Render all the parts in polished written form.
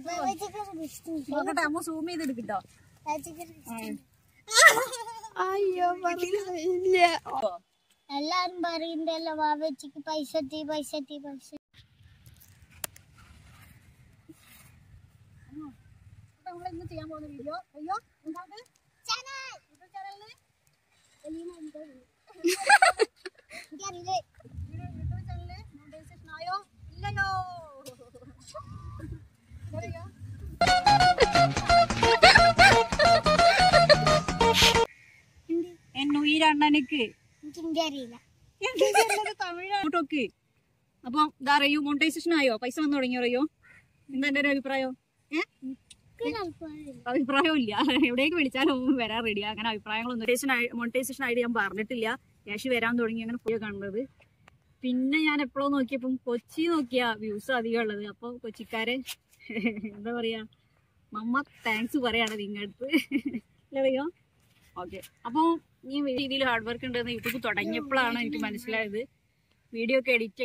നോക്കട്ടെ അമ്മ സൂം ചെയ്തെടുക്കട്ടോ. അയ്യോ ഇല്ല. എല്ലാരും പറയുന്നല്ലോ വാവച്ചിക്ക് പൈസ നമ്മളിന്ന് ചെയ്യാൻ പോകുന്ന വീഡിയോ അയ്യോ ആയോ ഇല്ലല്ലോ. എന്നുയിരണ്ണനക്ക് തമിഴോട്ടൊക്കെ. അപ്പം ഇതാ അറിയൂ മോണിറ്റൈസേഷൻ ആയോ? പൈസ വന്നു തുടങ്ങിയോ? അറിയോ? എന്താ എന്റെ ഒരു അഭിപ്രായം? അഭിപ്രായം ഇല്ല. എവിടേക്ക് വിളിച്ചാലും വരാൻ റെഡിയാ. അങ്ങനെ അഭിപ്രായങ്ങളൊന്നും മോണിറ്റൈസേഷൻ ആയിട്ട് ഞാൻ പറഞ്ഞിട്ടില്ല. ക്യാഷ് വരാൻ തുടങ്ങി അങ്ങനെ പോയി കാണുന്നത്. പിന്നെ ഞാൻ എപ്പോഴും നോക്കിയപ്പം കൊച്ചി നോക്കിയാ വ്യൂസ് അധികം ഉള്ളത്. അപ്പൊ കൊച്ചിക്കാരെ എന്താ പറയാ മമ്മ താങ്ക്സ് പറയാണ് നിങ്ങളടുത്ത് അറിയോ? ഓക്കെ. അപ്പോൾ ഈ രീതിയിൽ ഹാർഡ് വർക്ക് ഉണ്ടെന്ന് യൂട്യൂബ് തുടങ്ങിയപ്പോഴാണ് എനിക്ക് മനസ്സിലായത്. വീഡിയോ ഒക്കെ എഡിറ്റ്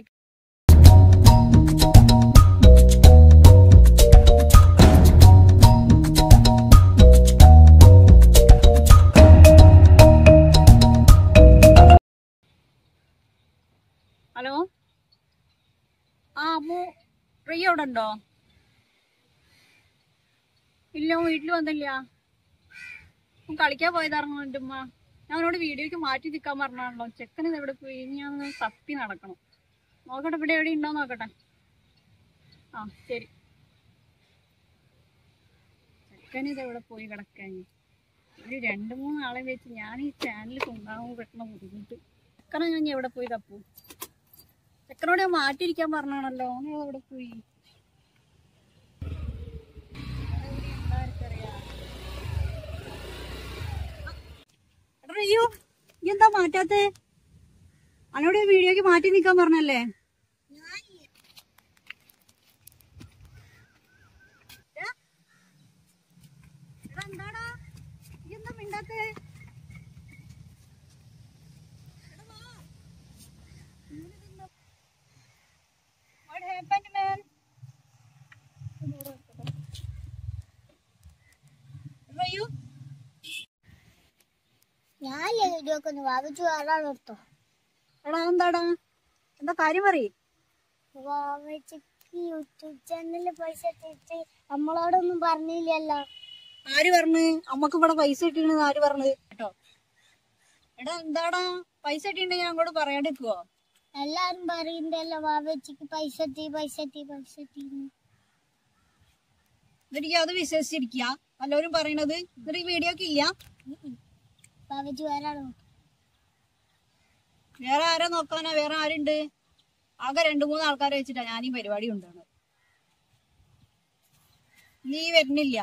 ഹലോ അമ്മു ഫ്രീ അവിടെ ഉണ്ടോ? ഇല്ല വീട്ടിൽ വന്നില്ല. കളിക്കാൻ പോയതായിരുന്നു എൻ്റെ ഉമ്മ. ഞാൻ അവനോട് വീഡിയോക്ക് മാറ്റി നിൽക്കാൻ പറഞ്ഞാണല്ലോ. ചെക്കന് ഇത് എവിടെ പോയി? ഞാൻ തപ്പി നടക്കണം. നോക്കട്ടെ ഇവിടെ എവിടെ ഉണ്ടോ നോക്കട്ടെ. ആ ശരി. ചെക്കന് ഇത് എവിടെ പോയി കിടക്കാൻ? ഒരു 2-3 ആളെ വെച്ച് ഞാൻ ഈ ചാനൽ കൊണ്ടാകുമ്പോൾ പെട്ടെന്ന് ബുദ്ധിമുട്ട്. ചെക്കനെ ഞാൻ എവിടെ പോയി തപ്പൂ? ചെക്കനോട് ഞാൻ മാറ്റിയിരിക്കാൻ പറഞ്ഞാണല്ലോ. അവൻ എവിടെ പോയി? അയ്യോ എന്താ മാറ്റാത്തെ? അവനോട് വീഡിയോക്ക് മാറ്റി നിക്കാൻ പറഞ്ഞല്ലേ? എന്താടാ എന്താ മിണ്ടാത്തെ? What happened, man? Where are you? ഞാനില്ലേ വീഡിയോ ഒക്കെ ഒന്ന് വാവിച്ചു ആളാണെടുത്തോ. എടാ എന്താടാ എന്താ കാര്യം പറയ്. വാവച്ചിക്ക് യൂട്യൂബ് ചാനലിൽ പൈസ ഇട്ടിട്ട് നമ്മളോടൊന്നും പറഞ്ഞില്ലല്ലോ. ആര് പറഞ്ഞ്? അമ്മക്ക് ഇവിടെ പൈസ കിട്ടീന്ന് ആര് പറഞ്ഞത് കേട്ടോ? എടാ എന്താടാ പൈസ കിട്ടിണ്ടെങ്കിൽ ഞാൻ അങ്ങോട്ട് പറയാണ്ടിരിക്കുവോ? എല്ലാരും പറയുന്നല്ലോ വാവച്ചിക്ക് പൈസ എന്നിട്ട് അത് വിശ്വസിച്ചിരിക്കുക എല്ലാവരും പറയണത്. എന്നിട്ട് ഈ വീഡിയോക്ക് ഇല്ല. വാവച്ചി വരാണോ? വേറെ ആരാ നോക്കാനാ? വേറെ ആരുണ്ട്? ആകെ 2-3 ആൾക്കാരെ വെച്ചിട്ടാ ഞാൻ ഈ പരിപാടി കൊണ്ടാണ്. നീ വരുന്നില്ല.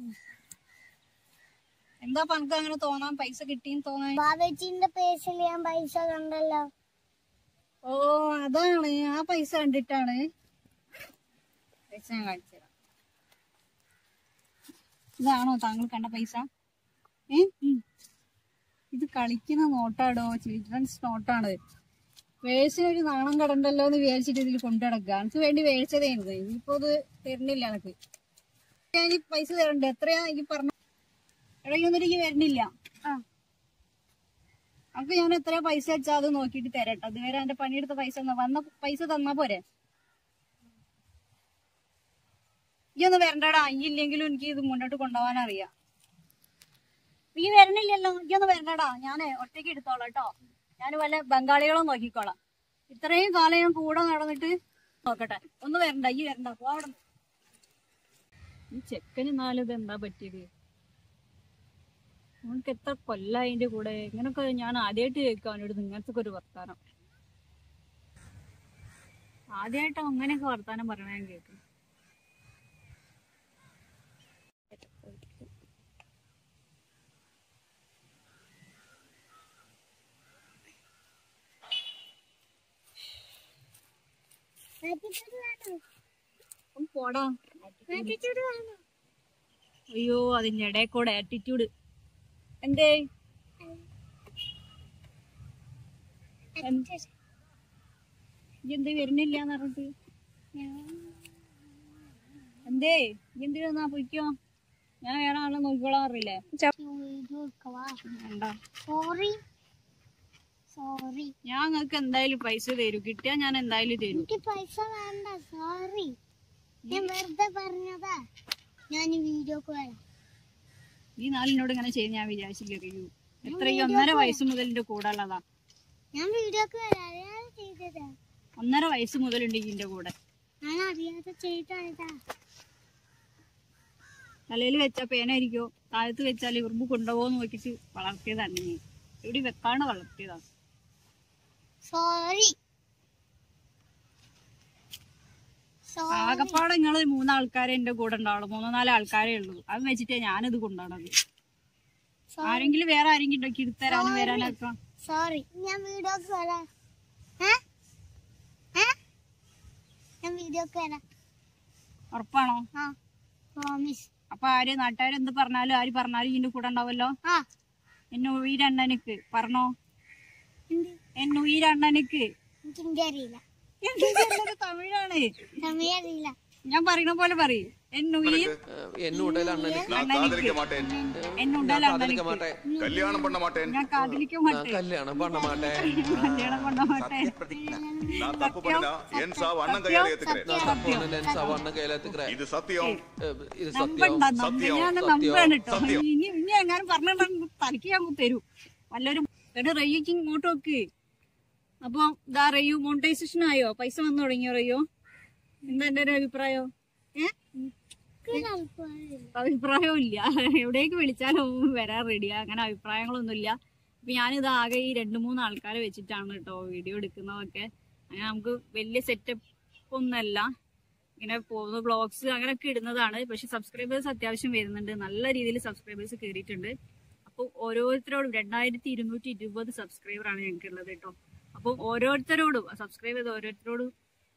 എന്താ പനക്ക് അങ്ങനെ തോന്നാൻ? പൈസ കിട്ടിന്ന് തോന്നാൻ? വാവച്ചിന്റെ പേഴ്സിൽ ഞാൻ പൈസ കണ്ടല്ലോ. ഓ അതാണ്. ആ പൈസ കണ്ടിട്ടാണ്. പൈസ ഞാൻ കാണിച്ചുതരാം. ഇതാണോ താങ്കൾ കണ്ട പൈസ? ഇത് കളിക്കുന്ന നോട്ടാടോ. ചിൽഡ്രൻസ് നോട്ടാണ്. പേഴ്സിനൊരു നാണം കടണ്ടല്ലോ എന്ന് വിചാരിച്ചിട്ട് ഇതിൽ കൊണ്ടുനടക്കുക. എനിക്ക് വേണ്ടി മേടിച്ചതേത്. ഇനിയിപ്പോ ഇത് തരുന്നില്ല. എനിക്ക് ഞാൻ ഈ പൈസ തരണ്ടേ? എത്രയാ ഈ പറഞ്ഞ? ഇടയ്ക്കൊന്നിട്ട് ഈ വരുന്നില്ല. അപ്പൊ ഞാൻ എത്രയാ പൈസ വെച്ചാ അത് നോക്കിട്ട് തരട്ടെ. അതുവരെ എന്റെ പണിയെടുത്ത പൈസ വന്ന പൈസ തന്നാ പോരെ? ഈ ഒന്ന് വരണ്ടടാ. ഈ ഇല്ലെങ്കിലും എനിക്ക് ഇത് മുന്നോട്ട് കൊണ്ടുപോകാൻ അറിയാം. ഈ വരണില്ലല്ലോ. ഈ ഒന്ന് വരണ്ടടാ. ഞാനേ ഒറ്റയ്ക്ക് എടുത്തോളാം കേട്ടോ. ഞാൻ വല്ല ബംഗാളികളോ നോക്കിക്കോളാം. ഇത്രയും കാലം ഞാൻ കൂടെ നടന്നിട്ട് നോക്കട്ടെ. ഒന്ന് വരണ്ട. ഈ വരണ്ട. പോ അവിടെ. ഈ ചെക്കന് നാലിത് എന്താ പറ്റിയത്? അവനക്ക് എത്ര കൊല്ലായി അതിന്റെ കൂടെ. ഇങ്ങനൊക്കെ ഞാൻ ആദ്യമായിട്ട് കേൾക്കാം അവനോട് ഇങ്ങനത്തെ ഒരു വർത്താനം. ആദ്യമായിട്ടോ അങ്ങനെയൊക്കെ വർത്താനം പറയണ ഞാൻ കേൾക്കും. പോടാ. അയ്യോ അതിന്റെ ഇടയിൽ കൂടെ ആറ്റിറ്റ്യൂഡ്. എന്തേ എന്തേ വരുന്നില്ലാന്ന് പറഞ്ഞിട്ട്? എന്തേ എന്തിനാ പൊയ്ക്കോ, ഞാൻ വേറെ ആളെ നോക്കിക്കോളാൻ അറിയില്ലേ? സോറി സോറി, ഞാൻ നിങ്ങൾക്ക് എന്തായാലും പൈസ തരൂ, കിട്ടിയാ ഞാൻ എന്തായാലും തരൂ. എനിക്ക് പൈസ വേണ്ട, സോറി, ഞാൻ വെറുതെ പറഞ്ഞതാ. ഞാൻ വീഡിയോക്ക് വരാം. ഈ നാളിനോട് ഇങ്ങനെ ചെയ്ത് ഞാൻ വിചാരിച്ചില്ല. റിയു എത്രയും 1.5 വയസ്സ് മുതൽ എന്റെ കൂടെ ഉള്ളതാ. ഞാൻ വീഡിയോക്ക് വരാം. അറിയാതെ ചെയ്തതാ. 1.5 വയസ്സ് മുതലുണ്ട് ഇതിന്റെ കൂടെ. ഞാൻ അറിയാതെ ചെയ്തതാ. തലയിൽ വെച്ചാ പേനായിരിക്കോ, താഴത്ത് വെച്ചാൽ ഉറുമ്പ് കൊണ്ടുപോകുന്ന നോക്കിട്ട് വളർത്തിയതാണ്. നീ എവിടെ വെക്കാണ് വളർത്തിയതാ. സോറി ആകപ്പാടെ നിങ്ങള് 3 ആൾക്കാരെ എന്റെ കൂടെ ഉണ്ടാവുള്ളൂ, 3-4 ആൾക്കാരേ ഉള്ളൂ. അത് വെച്ചിട്ടേ ഞാനിത് കൊണ്ടാണത്. ആരെങ്കിലും വേറെ ആരെങ്കിലും ഉണ്ടോ ഇരുത്തരാനും വരാനൊക്കെ? സോറി, ഞാൻ വീഡിയോക്ക് വരാം. ഞാൻ വീഡിയോക്ക് വരാം. ഉറപ്പാണോ? പ്രോമിസ്. അപ്പൊ ആര് നാട്ടുകാരെന്ത് പറഞ്ഞാലും ആര് പറഞ്ഞാലും ഇതിന്റെ കൂടെ ഉണ്ടാവല്ലോ. എന്നെ ഉയരണ്ണനക്ക് പറഞ്ഞോ, എന്നെ ഉയരണ്ണനക്ക്. എനിക്ക് അറിയില്ല, തമിഴാണ്. തമിഴ് അറിയില്ല. ഞാൻ പറയണ പോലെ പറയും. கல்யாணம் பண்ண மாட்டேன். ഞാൻ കാതിലിക്ക മാട്ടേൻ. கல்யாணம் பண்ண மாட்டேன். കല്യാണം பண்ண മാട്ടേൻ. நான் தப்பு பண்ணா என் சாவு அண்ணன் கையால ஏத்துக்கிறேன். நான் தப்பு பண்ணா என் சாவு அண்ணன் கையால ஏத்துக்கிறேன். இது சத்தியம். இது നമ്പണ്ട, ഞാൻ നമ്പാണ് കേട്ടോ. ഇനി എങ്ങാനും പറഞ്ഞിട്ടുണ്ടെങ്കിൽ തലക്ക് ഞാൻ തരൂ വല്ലൊരു. റയ്യോക്ക് ഇങ്ങോട്ട് നോക്ക്. അപ്പൊ ഇതാ റയ്യു മോണിറ്റൈസേഷൻ ആയോ? പൈസ വന്നു തുടങ്ങിയോ റയ്യോ? എന്താ എന്റെ ഒരു അഭിപ്രായം? അഭിപ്രായവും ഇല്ല. എവിടേക്ക് വിളിച്ചാലും വരാൻ റെഡിയാ. അങ്ങനെ അഭിപ്രായങ്ങളൊന്നുമില്ല. അപ്പൊ ഞാനിത് ആകെ ഈ 2-3 ആൾക്കാരെ വെച്ചിട്ടാണ് കേട്ടോ വീഡിയോ എടുക്കുന്നതൊക്കെ. അങ്ങനെ നമുക്ക് വലിയ സെറ്റപ്പ് ഒന്നല്ല, ഇങ്ങനെ പോകുന്ന ബ്ലോഗ്സ് അങ്ങനെയൊക്കെ ഇടുന്നതാണ്. പക്ഷെ സബ്സ്ക്രൈബേഴ്സ് അത്യാവശ്യം വരുന്നുണ്ട്, നല്ല രീതിയിൽ സബ്സ്ക്രൈബേഴ്സ് കയറിയിട്ടുണ്ട്. അപ്പൊ ഓരോരുത്തരോടും 2220 സബ്സ്ക്രൈബറാണ് ഞങ്ങൾക്ക് ഉള്ളത് കേട്ടോ. അപ്പൊ ഓരോരുത്തരോടും സബ്സ്ക്രൈബ് ചെയ്ത ഓരോരുത്തരോടും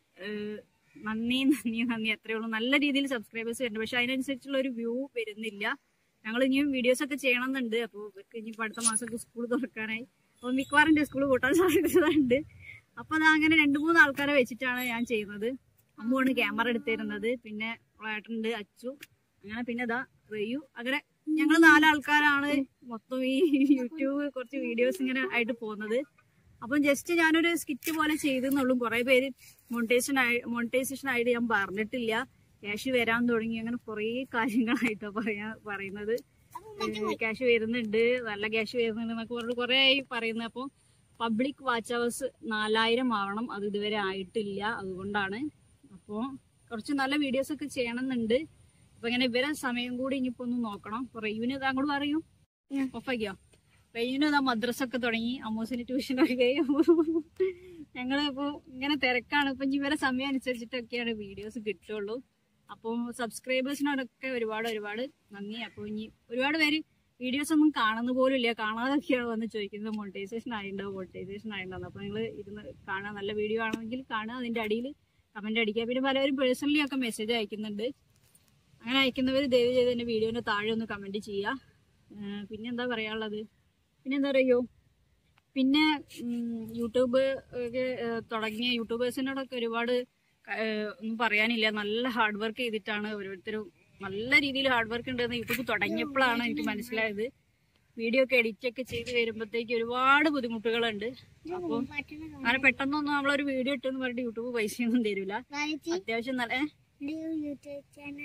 നന്ദി എത്രയേ ഉള്ളൂ. നല്ല രീതിയിൽ സബ്സ്ക്രൈബേഴ്സ് വരുന്നുണ്ട്, പക്ഷെ അതിനനുസരിച്ചുള്ള ഒരു വ്യൂ വരുന്നില്ല. ഞങ്ങൾ ഇനിയും വീഡിയോസ് ഒക്കെ ചെയ്യണമെന്നുണ്ട്. അപ്പോൾ ഇവർക്ക് ഇനിയിപ്പോൾ അടുത്ത മാസമൊക്കെ സ്കൂൾ തുറക്കാനായി, അപ്പോൾ മിക്കവാറും എൻ്റെ സ്കൂൾ കൂട്ടാൻ സാധ്യതയുണ്ട്. അപ്പൊ അത് അങ്ങനെ 2-3 ആൾക്കാരെ വെച്ചിട്ടാണ് ഞാൻ ചെയ്യുന്നത്. അമ്മുവാണ് ക്യാമറ എടുത്തിരുന്നത്, പിന്നെ ഏട്ടനുണ്ട് അച്ചു, അങ്ങനെ പിന്നെ ഇതാ റയ്യു. അങ്ങനെ ഞങ്ങൾ 4 ആൾക്കാരാണ് മൊത്തം ഈ യൂട്യൂബ് കുറച്ച് വീഡിയോസ് ഇങ്ങനെ ആയിട്ട് പോകുന്നത്. അപ്പം ജസ്റ്റ് ഞാനൊരു സ്കിറ്റ് പോലെ ചെയ്തെന്നുള്ളൂ. കുറെ പേര് മോണിറ്റൈസേഷൻ ആയിട്ട് ഞാൻ പറഞ്ഞിട്ടില്ല, ക്യാഷ് വരാൻ തുടങ്ങി, അങ്ങനെ കുറെ കാര്യങ്ങളായിട്ടോ പറയുന്നത്. ക്യാഷ് വരുന്നുണ്ട്, നല്ല ക്യാഷ് വരുന്നുണ്ട് എന്നൊക്കെ പറഞ്ഞിട്ട് കുറെ ആയി പറയുന്നത്. അപ്പോൾ പബ്ലിക് വാച്ച് അവേഴ്സ് 4000 ആവണം, അത് ഇതുവരെ ആയിട്ടില്ല. അതുകൊണ്ടാണ്. അപ്പോൾ കുറച്ച് നല്ല വീഡിയോസ് ഒക്കെ ചെയ്യണമെന്നുണ്ട്. അപ്പൊ ഇങ്ങനെ ഇവരെ സമയം കൂടി ഇനിയിപ്പോ ഒന്ന് നോക്കണം. അപ്പൊ റെയ്യുവിന് ഇത് അങ്ങോട്ട് പറയൂ, ഒഫാക്കിയോ? റെയ്യുവിന് ഇതാ മദ്രസ ഒക്കെ തുടങ്ങി, അമ്മൂസിന് ട്യൂഷനൊക്കെ. ഞങ്ങളിപ്പോ ഇങ്ങനെ തിരക്കാണ്. ഇപ്പൊ ഇവരെ സമയം അനുസരിച്ചിട്ടൊക്കെയാണ് വീഡിയോസ് കിട്ടുള്ളൂ. അപ്പോൾ സബ്സ്ക്രൈബേഴ്സിനോടൊക്കെ ഒരുപാട് നന്ദി. അപ്പോൾ ഇനി ഒരുപാട് പേര് വീഡിയോസ് ഒന്നും കാണുന്ന പോലും ഇല്ല, കാണാതൊക്കെയാണ് വന്ന് ചോദിക്കുന്നത് മോണിറ്റൈസേഷൻ ആയിട്ടുണ്ടോ. അപ്പൊ നിങ്ങൾ ഇരുന്ന് കാണാൻ, നല്ല വീഡിയോ ആണെങ്കിൽ കാണുക, അതിന്റെ അടിയിൽ കമന്റ് അടിക്കുക. പിന്നെ പലവരും പേഴ്സണലി ഒക്കെ മെസ്സേജ് അയക്കുന്നുണ്ട്. അങ്ങനെ അയക്കുന്നവർ ദയവ് ചെയ്ത് എന്റെ വീഡിയോന്റെ താഴെ ഒന്ന് കമന്റ് ചെയ്യുക. പിന്നെന്താ പറയാനുള്ളത്? പിന്നെന്താ പറയോ, പിന്നെ യൂട്യൂബ് ഒക്കെ തുടങ്ങിയ യൂട്യൂബേഴ്സിനോടൊക്കെ ഒരുപാട് ഒന്നും പറയാനില്ല. നല്ല ഹാർഡ് വർക്ക് ചെയ്തിട്ടാണ് ഓരോരുത്തരും, നല്ല രീതിയിൽ ഹാർഡ് വർക്ക് ഉണ്ടെന്ന് യൂട്യൂബ് തുടങ്ങിയപ്പോഴാണ് എനിക്ക് മനസ്സിലായത്. വീഡിയോ ഒക്കെ എഡിറ്റ് ഒക്കെ ചെയ്ത് വരുമ്പോഴത്തേക്ക് ഒരുപാട് ബുദ്ധിമുട്ടുകളുണ്ട്. അപ്പൊ അങ്ങനെ പെട്ടെന്നൊന്നും നമ്മളൊരു വീഡിയോ ഇട്ടെന്ന് പറഞ്ഞിട്ട് യൂട്യൂബ് പൈസയൊന്നും തരൂല. അത്യാവശ്യം നല്ല യൂട്യൂബ്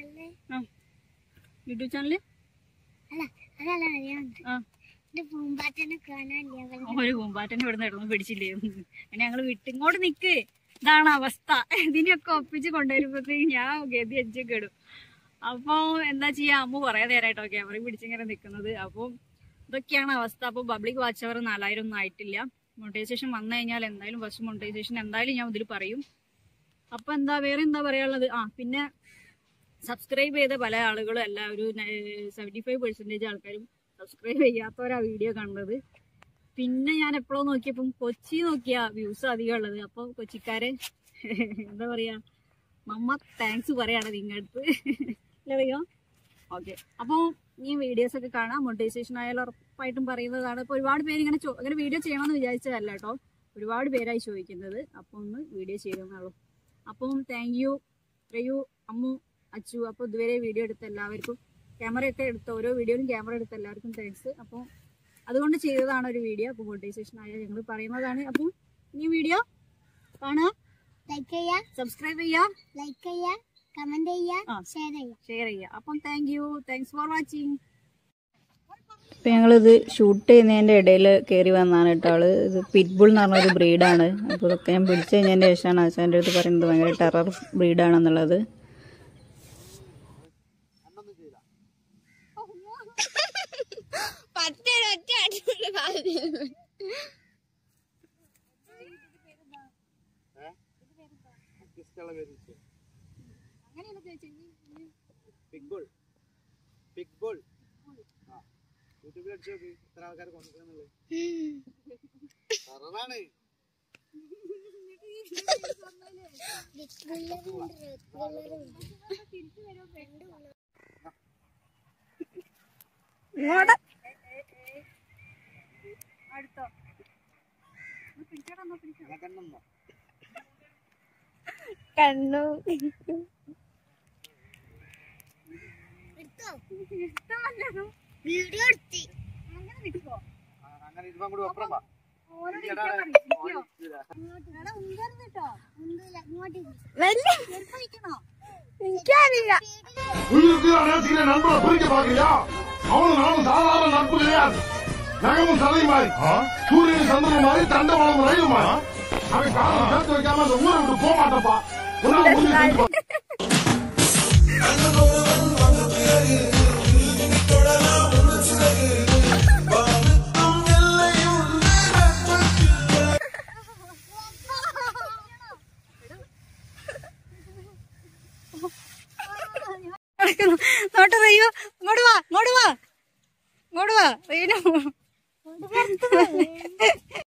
ചാനല് ഒരു പൂമ്പാറ്റനെ ഇവിടെ നിന്ന് പിടിച്ചില്ലേ. അങ്ങനെ ഞങ്ങള് വിട്ടിങ്ങോട്ട് നിക്ക്. ഇതാണ് അവസ്ഥ. ഇതിനൊക്കെ ഒപ്പിച്ച് കൊണ്ടുവരുമ്പോഴത്തേക്ക് ഞാൻ ഗതി അടിച്ചൊക്കെ ഇടും. അപ്പൊ എന്താ ചെയ്യാ, അമ്മ കുറെ നേരമായിട്ടോ ക്യാമറ പിടിച്ചിങ്ങനെ നിക്കുന്നത്. അപ്പം ഇതൊക്കെയാണ് അവസ്ഥ. അപ്പൊ പബ്ലിക് വാച്ച് അവർ 4000 ഒന്നും ആയിട്ടില്ല. മോണിറ്റൈസേഷൻ വന്നു കഴിഞ്ഞാൽ എന്തായാലും ഫസ്റ്റ് മോണിറ്റൈസേഷൻ എന്തായാലും ഞാൻ ഇതിൽ പറയും. അപ്പൊ എന്താ വേറെ എന്താ പറയാനുള്ളത്? പിന്നെ സബ്സ്ക്രൈബ് ചെയ്ത പല ആളുകളും അല്ല, ഒരു 75% ആൾക്കാരും സബ്സ്ക്രൈബ് ചെയ്യാത്തവരാ വീഡിയോ കണ്ടത്. പിന്നെ ഞാൻ എപ്പോഴോ നോക്കിയപ്പം കൊച്ചി നോക്കിയാ വ്യൂസ് അധികം ഉള്ളത്. അപ്പൊ കൊച്ചിക്കാരെ എന്താ പറയാ, മമ്മ താങ്ക്സ് പറയാണ് നിങ്ങളടുത്ത്. അറിയോ? ഓക്കെ. അപ്പോൾ ഈ വീഡിയോസ് ഒക്കെ കാണാം. മോണിറ്റൈസേഷൻ ആയാലും ഉറപ്പായിട്ടും പറയുന്നതാണ്. ഇപ്പൊ ഒരുപാട് പേര് ഇങ്ങനെ വീഡിയോ ചെയ്യണമെന്ന് വിചാരിച്ചതല്ല കേട്ടോ, ഒരുപാട് പേരായി ചോദിക്കുന്നത്. അപ്പൊ ഒന്ന് വീഡിയോ ചെയ്തെന്നുള്ളൂ. അപ്പം താങ്ക് യു റെയു, അമ്മു, അച്ചു. അപ്പോൾ ഇതുവരെ വീഡിയോ എടുത്ത എല്ലാവർക്കും, ക്യാമറയൊക്കെ എടുത്ത ഓരോ വീഡിയോയിലും ക്യാമറ എടുത്ത എല്ലാവർക്കും താങ്ക്സ്. അപ്പോൾ അതുകൊണ്ട് ചെയ്തതാണ് ഒരു വീഡിയോ. അപ്പോൾ മോണിറ്റൈസേഷൻ ആയ ഞങ്ങൾ പറയുന്നതാണ്. അപ്പോൾ ഈ വീഡിയോ കാണുക, ലൈക്ക് ചെയ്യുക, സബ്സ്ക്രൈബ് ചെയ്യുക, ലൈക്ക് ചെയ്യുക, കമന്റ് ചെയ്യുക, ഷെയർ ചെയ്യുക. അപ്പം താങ്ക്സ് ഫോർ വാച്ചിങ്. അപ്പം ഞങ്ങളിത് ഷൂട്ട് ചെയ്യുന്നതിൻ്റെ ഇടയിൽ കയറി വന്നാണ് കേട്ടോ ആള്. ഇത് പിറ്റ്ബുൾ എന്ന് പറഞ്ഞൊരു ബ്രീഡാണ്. അപ്പോൾ ഇതൊക്കെ ഞാൻ പിടിച്ചു കഴിഞ്ഞതിൻ്റെ ശേഷമാണ് ആശാൻ്റെ അടുത്ത് പറയുന്നത് ഭയങ്കര ടെറർ ബ്രീഡാണെന്നുള്ളത്. കണ്ണു വീഡിയോ എടുത്തി എനിക്കറിയില്ല. நண்பரை பிரிக்க பாக்குறியா? அவனும் நானும் சாதாரண நட்பு கிடையாது. நகமும் சதை மாதிரி, சூரியன் சந்திரன் மாதிரி, தண்டை வளர்ந்து ரயில் மாதிரி. அவன் காலம் சேர்த்து வைக்காம அந்த ஊரை விட்டு போக மாட்டப்பா. നോട്ട് റയ്യോ, ഇങ്ങോട്ട് വാ, ഇങ്ങോട്ട് വാ, ഇങ്ങോട്ട് വാ റീനു.